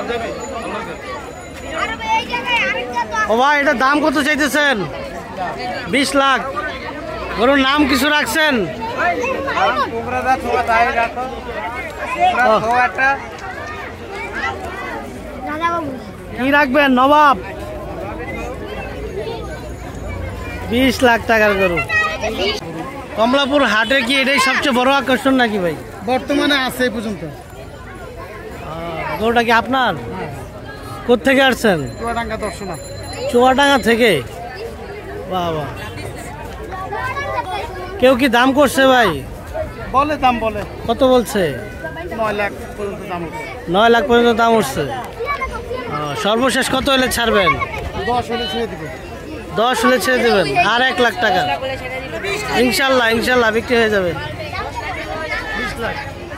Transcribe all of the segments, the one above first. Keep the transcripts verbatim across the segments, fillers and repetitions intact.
ও ভাই, এটার দাম কত চাইতেছেন? বিশ লাখ। গরুর নাম কিছু রাখছেন? কি রাখবেন? নবাব। বিশ লাখ টাকার গরু। কমলাপুর হাটে কি এটাই সবচেয়ে বড় আকর্ষণ নাকি ভাই? বর্তমানে আছে এই পর্যন্ত। গরুটা কি আপনার? কোত্থেকে আসছেন? চুয়াডাঙ্গা দর্শনা। চুয়াডাঙ্গা থেকে? বাবা, কেউ কি দাম করছে ভাই? বলে দাম বলে। কত বলছে? নয় লাখ পর্যন্ত দাম উঠছে। নয় লাখ পর্যন্ত দাম উঠছে। সর্বশেষ কত হলে ছাড়বেন? দশ হলে ছেড়ে দিবে। দশ হলে ছেড়ে দেবেন? আর এক লাখ টাকা ইনশাল্লাহ ইনশাল্লাহ বিক্রি হয়ে যাবে। বিশ লাখ।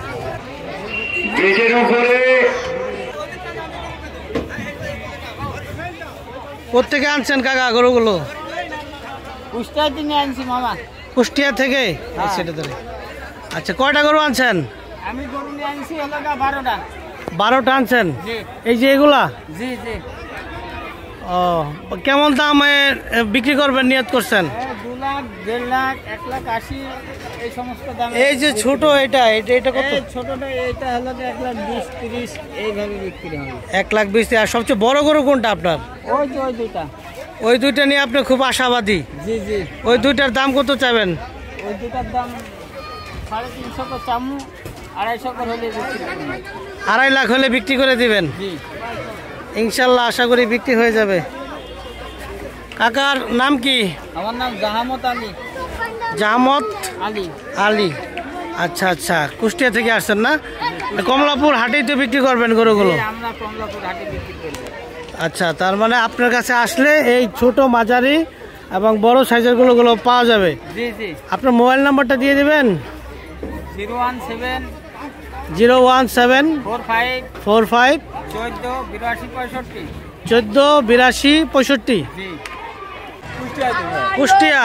কোথেকে আনছেন কাকা গরুগুলো? কুষ্টিয়া থেকে আনছি মামা। কুষ্টিয়া থেকে? সেটা ধরে। আচ্ছা, কয়টা গরু আনছেন? আমি গরু নিয়ে আনছি হলো বারোটা। বারোটা আনছেন? এই যে এগুলা? জি জি। ও, কেমন দামে বিক্রি করবেন নিয়ত করছেন? দু লাখ, দেড় লাখ, এক লাখ আশি, এই সমস্ত দাম। এই যে ছোট এটা এটা এটা কত? ছোটটা এটা হলো এক লাখ বিশ তিরিশ এইভাবে বিক্রি হবে। এক লাখ বিশ। আর সবচেয়ে বড় গরু কোনটা আপনার? ওই যে ওই দুইটা। ওই দুইটা নিয়ে আপনি খুব আশাবাদী? জি জি। ওই দুইটার দাম কত চাইবেন? ওই দুইটার দাম সাড়ে তিনশো করে চামু, আড়াইশো করে হলে বিক্রি করবেন। আড়াই লাখ হলে বিক্রি করে দিবেন? জি ইনশাল্লাহ, আশা করি বিক্রি হয়ে যাবে। কাকার নাম কি? আমার নাম জাহামত আলী। জাহামত আলী আলী। আচ্ছা আচ্ছা, কুষ্টিয়া থেকে আসছেন না? কমলাপুর হাটেই তো বিক্রি করবেন গরুগুলো? আমরা কমলাপুর হাটে বিক্রি করি। আচ্ছা, তার মানে আপনার কাছে আসলে এই ছোট, মাঝারি এবং বড় সাইজের গরুগুলো পাওয়া যাবে? জি জি। আপনার মোবাইল নাম্বারটা দিয়ে দিবেন? Zero one seven zero one seven four five four five চোদ্দ বিরাশি পঁয়ষট্টি। চোদ্দ বিরাশি পঁয়ষট্টি। জি, কুষ্টিয়া। কুষ্টিয়া।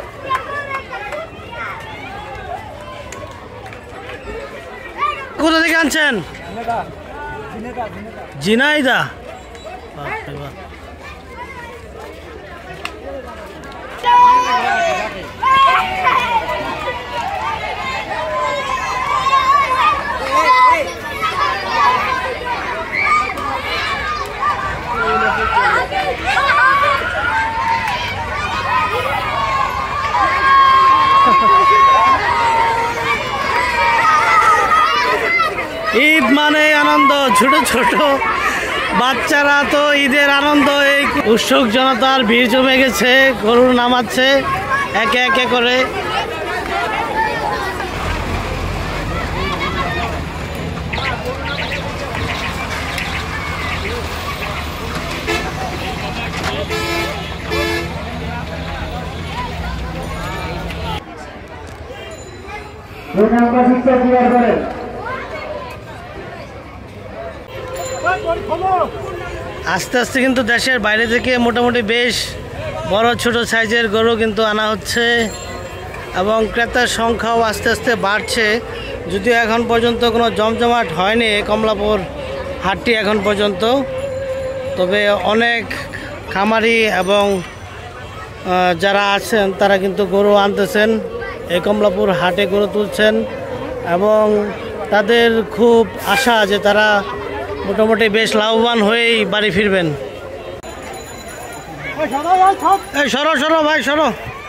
কোথা থেকে আনছেন? ঝিনাইদা। ঈদ মানে আনন্দ, ছোট ছোট বাচ্চারা তো ঈদের আনন্দ। এই উৎসুক জনতার ভিড় জমে গেছে, গরু নামাচ্ছে একে একে করে। আস্তে আস্তে কিন্তু দেশের বাইরে থেকে মোটামুটি বেশ বড় ছোট সাইজের গরু কিন্তু আনা হচ্ছে এবং ক্রেতার সংখ্যাও আস্তে আস্তে বাড়ছে। যদিও এখন পর্যন্ত কোনো জমজমাট হয়নি কমলাপুর হাটটি এখন পর্যন্ত, তবে অনেক খামারি এবং যারা আছেন তারা কিন্তু গরু আনতেছেন, এই কমলাপুর হাটে গরু তুলছেন এবং তাদের খুব আশা যে তারা মোটামুটি বেশ লাভবান হয়েই বাড়ি ফিরবেন। এই সরো সরো ভাই সরো।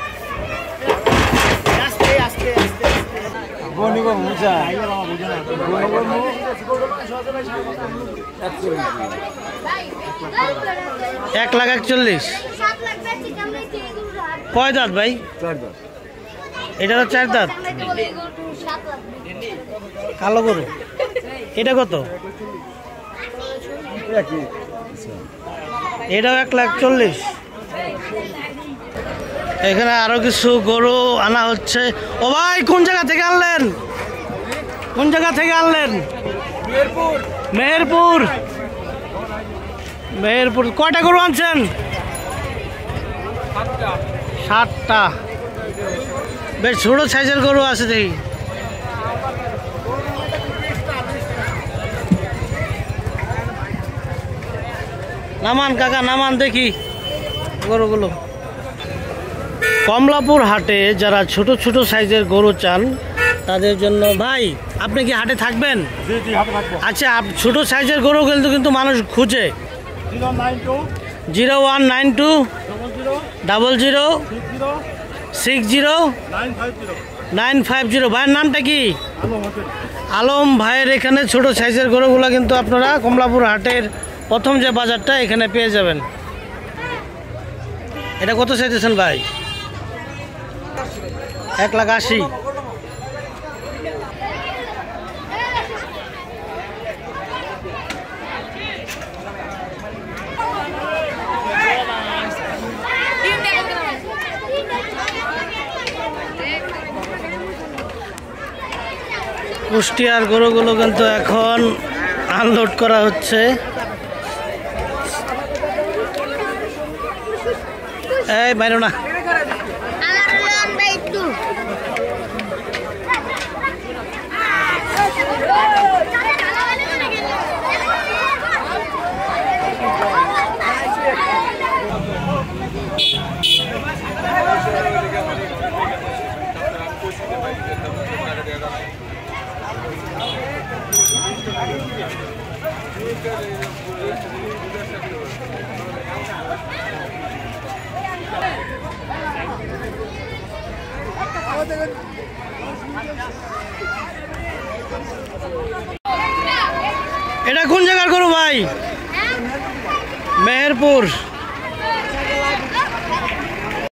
এক লাখ একচল্লিশ। কয় দাঁত ভাই? এটা তো চার দাঁত। কালো গরু। এটা কত? এটাও এক লাখ চল্লিশ। এখানে আরো কিছু গরু আনা হচ্ছে। ও ভাই, কোন জায়গা থেকে আনলেন? কোন জায়গা থেকে আনলেন? মেহেরপুর। মেহেরপুর মেহেরপুর। কয়টা গরু আনছেন? সাতটা। বেশ ছোট সাইজের গরু আছে দেখি। নামান কাকা নামান দেখি গরুগুলো। কমলাপুর হাটে যারা ছোট ছোট সাইজের গরু চান তাদের জন্য ভাই আপনি কি হাটে থাকবেন? আচ্ছা, ছোট সাইজের গরু কিন্তু কিন্তু মানুষ খুঁজে। Zero one nine two double zero six zero nine five zero. ভাইয়ের নামটা কি? আলম ভাইয়ের এখানে ছোট সাইজের গরুগুলো কিন্তু আপনারা কমলাপুর হাটের প্রথম যে বাজারটা এখানে পেয়ে যাবেন। এটা কত চাইতেছেন ভাই? এক লাখ আশি। কুষ্টিয়ার গরুগুলো কিন্তু এখন আনলোড করা হচ্ছে। এই বাইরে না, এটা কোন জায়গার গরু ভাই? মেহেরপুর।